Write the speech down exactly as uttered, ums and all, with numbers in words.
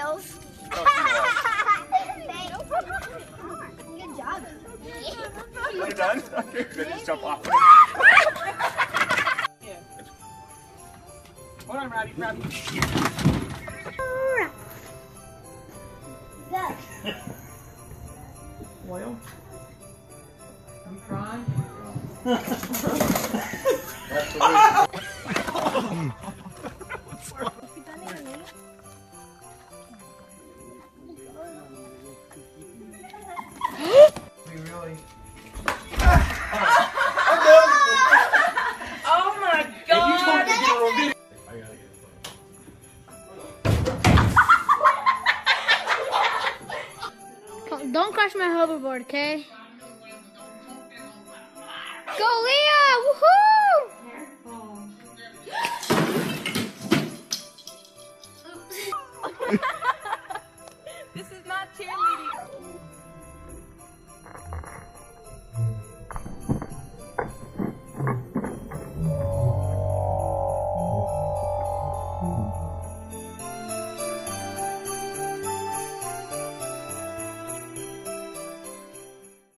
wheels. Oh, good job. Are you done? Okay, then just jump off. Yeah. Hold on, Robbie, Robbie. Duck. Oil? You crying? That's the way. We really... Oh my God! Don't crush my hoverboard, okay? Go, Leah! Woohoo! This is not cheerleading.